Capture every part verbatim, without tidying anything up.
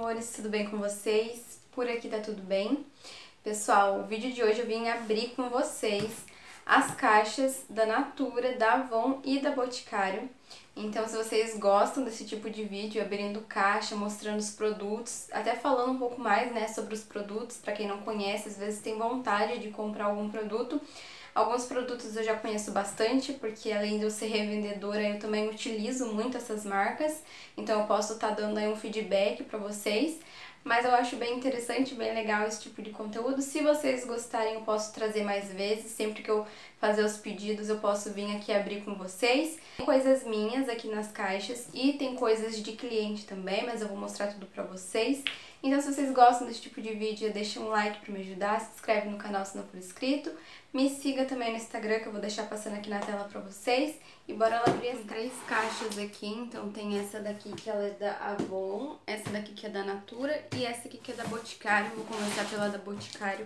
amores, tudo bem com vocês? Por aqui tá tudo bem? Pessoal, o vídeo de hoje eu vim abrir com vocês as caixas da Natura, da Avon e da Boticário. Então, se vocês gostam desse tipo de vídeo, abrindo caixa, mostrando os produtos, até falando um pouco mais, né, sobre os produtos, pra quem não conhece, às vezes tem vontade de comprar algum produto. Alguns produtos eu já conheço bastante, porque além de eu ser revendedora, eu também utilizo muito essas marcas, então eu posso estar dando aí um feedback pra vocês. Mas eu acho bem interessante, bem legal esse tipo de conteúdo. Se vocês gostarem, eu posso trazer mais vezes. Sempre que eu fazer os pedidos, eu posso vir aqui abrir com vocês. Tem coisas minhas aqui nas caixas e tem coisas de cliente também, mas eu vou mostrar tudo pra vocês. Então, se vocês gostam desse tipo de vídeo, deixa um like pra me ajudar, se inscreve no canal se não for inscrito. Me siga também no Instagram, que eu vou deixar passando aqui na tela pra vocês. E bora lá abrir as três caixas aqui. Então tem essa daqui que ela é da Avon, essa daqui que é da Natura e essa aqui que é da Boticário. Vou começar pela da Boticário.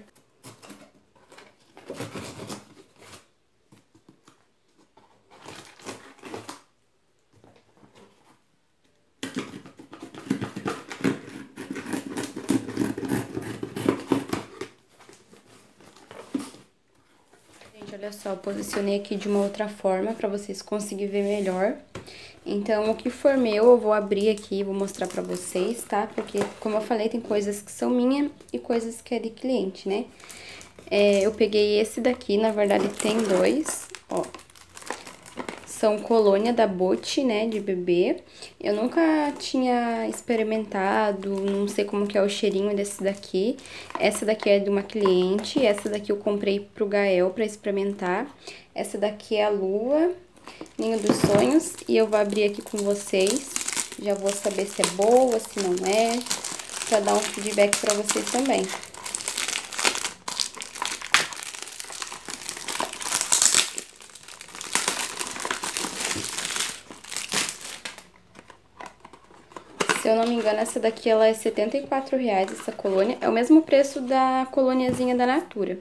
Olha só, eu posicionei aqui de uma outra forma pra vocês conseguirem ver melhor. Então, o que for meu, eu vou abrir aqui e vou mostrar pra vocês, tá? Porque, como eu falei, tem coisas que são minha e coisas que é de cliente, né? É, eu peguei esse daqui, na verdade tem dois, ó. São colônia da Botti, né, de bebê. Eu nunca tinha experimentado, não sei como que é o cheirinho desse daqui. Essa daqui é de uma cliente, essa daqui eu comprei pro Gael pra experimentar. Essa daqui é a Lua, Ninho dos Sonhos, e eu vou abrir aqui com vocês. Já vou saber se é boa, se não é, pra dar um feedback pra vocês também. Se eu não me engano, essa daqui ela é setenta e quatro reais, essa colônia. É o mesmo preço da colôniazinha da Natura.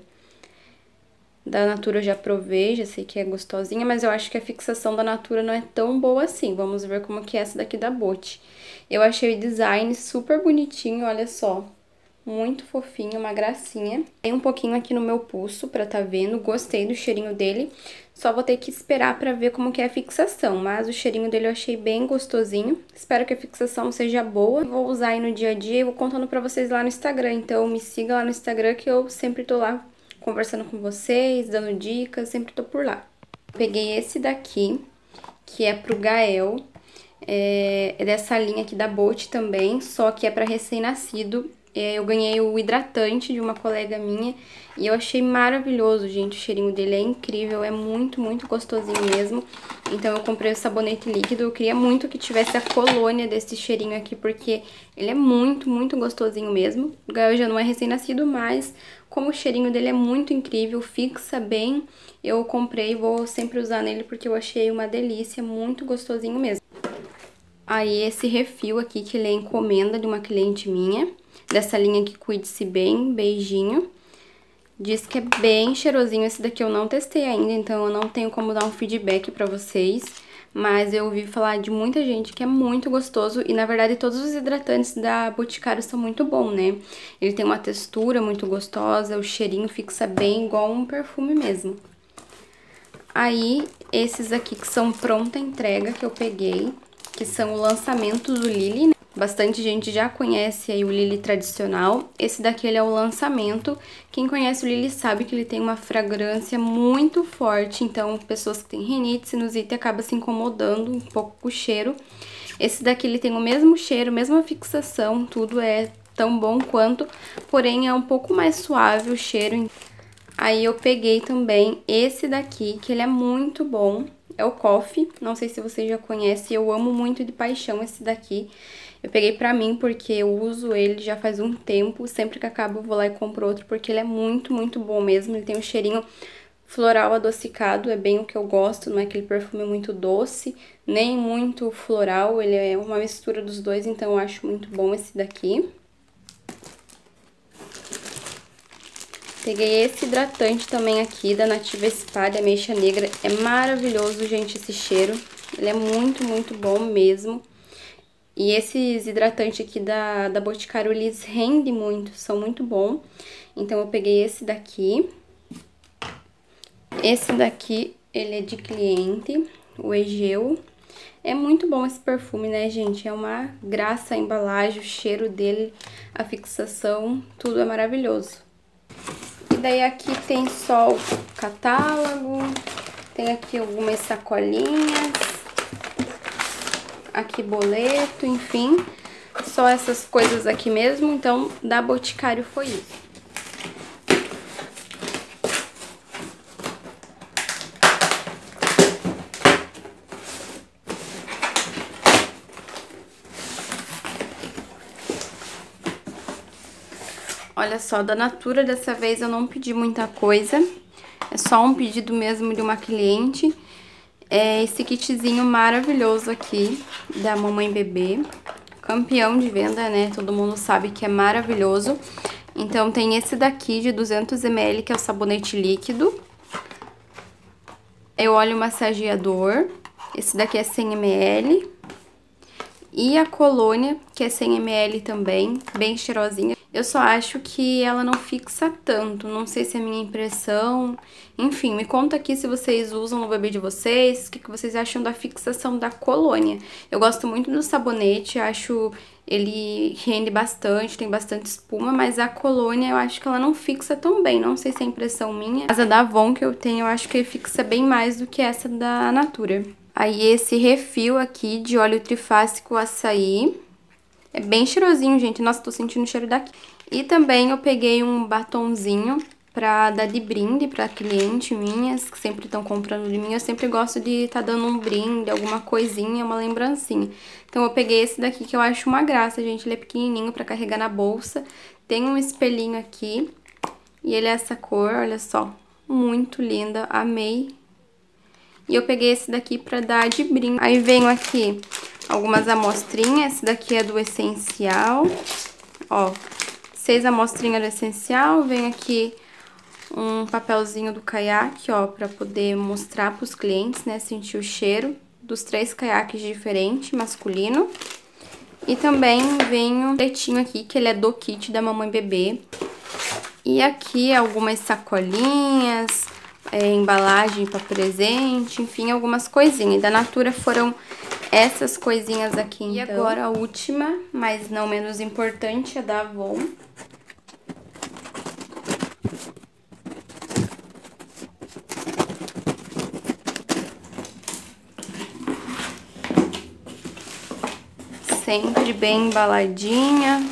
Da Natura eu já provei, já sei que é gostosinha, mas eu acho que a fixação da Natura não é tão boa assim. Vamos ver como que é essa daqui da Botti. Eu achei o design super bonitinho, olha só. Muito fofinho, uma gracinha. Tem um pouquinho aqui no meu pulso pra tá vendo, gostei do cheirinho dele. Só vou ter que esperar pra ver como que é a fixação, mas o cheirinho dele eu achei bem gostosinho. Espero que a fixação seja boa. Vou usar aí no dia a dia e vou contando pra vocês lá no Instagram. Então me siga lá no Instagram que eu sempre tô lá conversando com vocês, dando dicas, sempre tô por lá. Peguei esse daqui, que é pro Gael. É, é dessa linha aqui da Botti também, só que é pra recém-nascido. Eu ganhei o hidratante de uma colega minha e eu achei maravilhoso, gente. O cheirinho dele é incrível, é muito, muito gostosinho mesmo. Então eu comprei o sabonete líquido, eu queria muito que tivesse a colônia desse cheirinho aqui, porque ele é muito, muito gostosinho mesmo. O Gael já não é recém-nascido, mas como o cheirinho dele é muito incrível, fixa bem, eu comprei e vou sempre usar nele porque eu achei uma delícia, muito gostosinho mesmo. Aí esse refil aqui, que ele é encomenda de uma cliente minha, dessa linha que Cuide-se Bem, beijinho. Diz que é bem cheirosinho, esse daqui eu não testei ainda, então eu não tenho como dar um feedback pra vocês. Mas eu ouvi falar de muita gente que é muito gostoso e, na verdade, todos os hidratantes da Boticário são muito bons, né? Ele tem uma textura muito gostosa, o cheirinho fixa bem, igual um perfume mesmo. Aí, esses aqui que são pronta entrega que eu peguei, que são o lançamento do Lily, né? Bastante gente já conhece aí o Lily tradicional. Esse daqui ele é o lançamento. Quem conhece o Lily sabe que ele tem uma fragrância muito forte. Então, pessoas que têm rinite, sinusite, acaba se incomodando um pouco com o cheiro. Esse daqui ele tem o mesmo cheiro, mesma fixação, tudo é tão bom quanto, porém é um pouco mais suave o cheiro. Aí eu peguei também esse daqui, que ele é muito bom. É o Coffee, não sei se vocês já conhecem, eu amo muito de paixão esse daqui. Eu peguei pra mim porque eu uso ele já faz um tempo, sempre que acaba eu vou lá e compro outro, porque ele é muito, muito bom mesmo. Ele tem um cheirinho floral adocicado, é bem o que eu gosto, não é aquele perfume muito doce, nem muito floral, ele é uma mistura dos dois, então eu acho muito bom esse daqui. Peguei esse hidratante também aqui, da Nativa Spa, de ameixa negra. É maravilhoso, gente, esse cheiro. Ele é muito, muito bom mesmo. E esses hidratantes aqui da, da Boticário, eles rendem muito, são muito bons. Então, eu peguei esse daqui. Esse daqui, ele é de cliente, o Egeu. É muito bom esse perfume, né, gente? É uma graça a embalagem, o cheiro dele, a fixação, tudo é maravilhoso. E daí aqui tem só o catálogo, tem aqui algumas sacolinhas, aqui boleto, enfim. Só essas coisas aqui mesmo, então da Boticário foi isso. Olha só, da Natura dessa vez eu não pedi muita coisa, é só um pedido mesmo de uma cliente. É esse kitzinho maravilhoso aqui da Mamãe Bebê, campeão de venda, né? Todo mundo sabe que é maravilhoso. Então tem esse daqui de duzentos mililitros, que é o sabonete líquido. É o óleo massageador, esse daqui é cem mililitros. E a colônia, que é cem mililitros também, bem cheirosinha. Eu só acho que ela não fixa tanto, não sei se é minha impressão. Enfim, me conta aqui se vocês usam no bebê de vocês, o que, que vocês acham da fixação da colônia. Eu gosto muito do sabonete, acho ele rende bastante, tem bastante espuma, mas a colônia eu acho que ela não fixa tão bem, não sei se é impressão minha. Mas a da Avon que eu tenho, eu acho que fixa bem mais do que essa da Natura. Aí esse refil aqui de óleo trifásico açaí. É bem cheirosinho, gente. Nossa, tô sentindo o cheiro daqui. E também eu peguei um batonzinho pra dar de brinde pra cliente minhas, que sempre estão comprando de mim. Eu sempre gosto de estar tá dando um brinde, alguma coisinha, uma lembrancinha. Então eu peguei esse daqui que eu acho uma graça, gente. Ele é pequenininho pra carregar na bolsa. Tem um espelhinho aqui. E ele é essa cor, olha só. Muito linda, amei. E eu peguei esse daqui pra dar de brinde. Aí venho aqui algumas amostrinhas. Esse daqui é do Essencial. Ó, seis amostrinhas do Essencial. Vem aqui um papelzinho do caiaque, ó, pra poder mostrar pros clientes, né, sentir o cheiro dos três caiaques diferentes, masculino. E também vem um pretinho aqui, que ele é do kit da Mamãe Bebê. E aqui algumas sacolinhas, é, embalagem para presente, enfim, algumas coisinhas. E da Natura foram essas coisinhas aqui, então. E agora a última, mas não menos importante, é da Avon. Sempre bem embaladinha.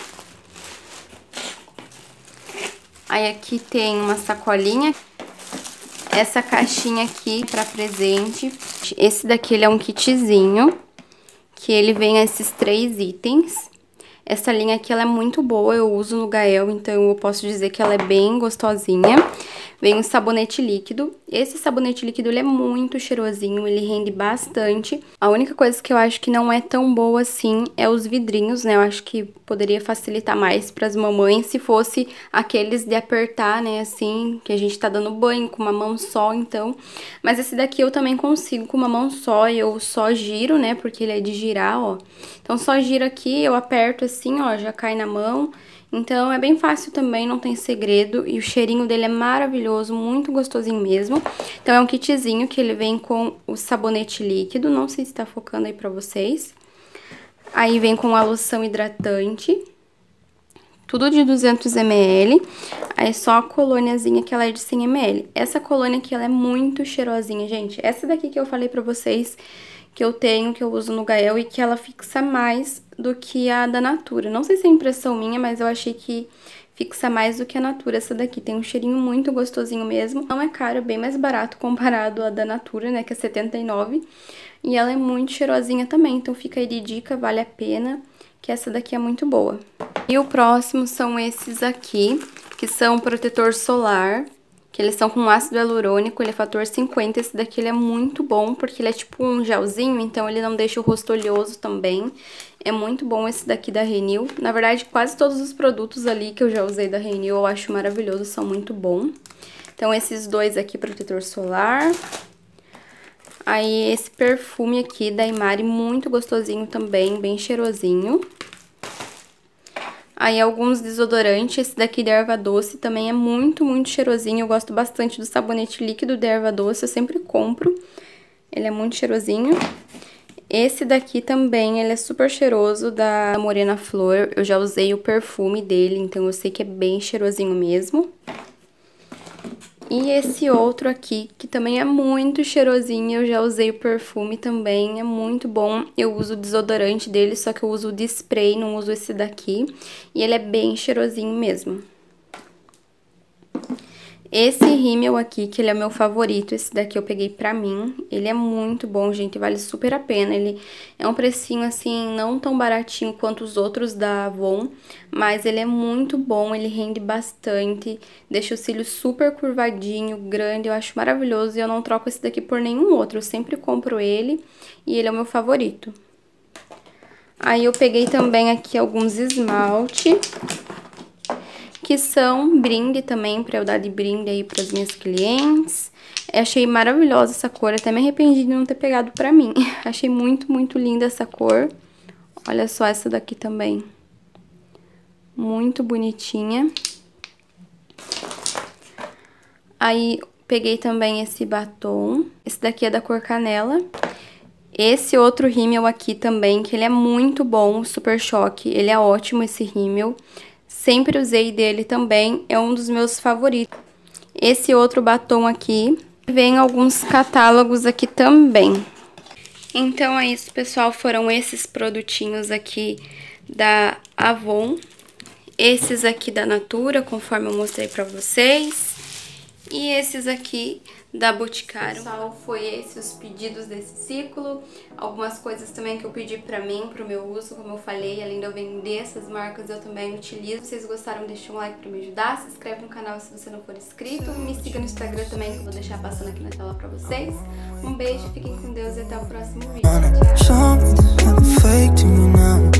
Aí aqui tem uma sacolinha. Essa caixinha aqui para presente. Esse daqui ele é um kitzinho, que ele vem esses três itens. Essa linha aqui ela é muito boa, eu uso no Gael, então eu posso dizer que ela é bem gostosinha. Vem um sabonete líquido. Esse sabonete líquido ele é muito cheirosinho, ele rende bastante. A única coisa que eu acho que não é tão boa assim é os vidrinhos, né? Eu acho que poderia facilitar mais para as mamães se fosse aqueles de apertar, né? Assim, que a gente tá dando banho com uma mão só, então. Mas esse daqui eu também consigo com uma mão só, e eu só giro, né? Porque ele é de girar, ó. Então só giro aqui, eu aperto assim, ó, já cai na mão. Então é bem fácil também, não tem segredo, e o cheirinho dele é maravilhoso, muito gostosinho mesmo. Então é um kitzinho que ele vem com o sabonete líquido, não sei se tá focando aí pra vocês. Aí vem com a loção hidratante, tudo de duzentos mililitros, aí só a colôniazinha que ela é de cem mililitros. Essa colônia aqui ela é muito cheirosinha, gente. Essa daqui que eu falei pra vocês que eu tenho, que eu uso no Gael e que ela fixa mais do que a da Natura. Não sei se é impressão minha, mas eu achei que fixa mais do que a Natura essa daqui. Tem um cheirinho muito gostosinho mesmo. Não é caro, é bem mais barato comparado à da Natura, né, que é setenta e nove reais. E ela é muito cheirosinha também, então fica aí de dica, vale a pena, que essa daqui é muito boa. E o próximo são esses aqui, que são protetor solar, que eles são com ácido hialurônico, ele é fator cinquenta, esse daqui ele é muito bom, porque ele é tipo um gelzinho, então ele não deixa o rosto oleoso também. É muito bom esse daqui da Renew. Na verdade, quase todos os produtos ali que eu já usei da Renew eu acho maravilhoso, são muito bons. Então, esses dois aqui, protetor solar. Aí esse perfume aqui da Imari, muito gostosinho também, bem cheirosinho. Aí alguns desodorantes, esse daqui da Erva Doce também é muito, muito cheirosinho. Eu gosto bastante do sabonete líquido da Erva Doce, eu sempre compro. Ele é muito cheirosinho. Esse daqui também, ele é super cheiroso, da Morena Flor. Eu já usei o perfume dele, então eu sei que é bem cheirosinho mesmo. E esse outro aqui, que também é muito cheirosinho, eu já usei o perfume também, é muito bom. Eu uso o desodorante dele, só que eu uso o de spray, não uso esse daqui. E ele é bem cheirosinho mesmo. Esse rímel aqui, que ele é meu favorito, esse daqui eu peguei pra mim. Ele é muito bom, gente, vale super a pena. Ele é um precinho, assim, não tão baratinho quanto os outros da Avon, mas ele é muito bom, ele rende bastante, deixa o cílio super curvadinho, grande, eu acho maravilhoso. E eu não troco esse daqui por nenhum outro, eu sempre compro ele e ele é o meu favorito. Aí eu peguei também aqui alguns esmalte, que são brinde também, pra eu dar de brinde aí pras minhas clientes. Eu achei maravilhosa essa cor, até me arrependi de não ter pegado pra mim. Achei muito, muito linda essa cor. Olha só essa daqui também. Muito bonitinha. Aí, peguei também esse batom. Esse daqui é da cor canela. Esse outro rímel aqui também, que ele é muito bom, Super Choque. Ele é ótimo, esse rímel. Sempre usei dele também, é um dos meus favoritos. Esse outro batom aqui, vem alguns catálogos aqui também. Então é isso, pessoal, foram esses produtinhos aqui da Avon. Esses aqui da Natura, conforme eu mostrei pra vocês. E esses aqui da Boticário. Pessoal, foi esses os pedidos desse ciclo. Algumas coisas também que eu pedi pra mim, pro meu uso, como eu falei, além de eu vender essas marcas, eu também utilizo. Se vocês gostaram, deixa um like pra me ajudar. Se inscreve no canal se você não for inscrito. Me siga no Instagram também, que eu vou deixar passando aqui na tela pra vocês. Um beijo, fiquem com Deus e até o próximo vídeo. Tchau!